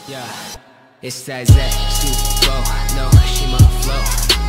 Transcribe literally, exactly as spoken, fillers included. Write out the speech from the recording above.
Yeah, it's that Z, Super, no, Shima flow.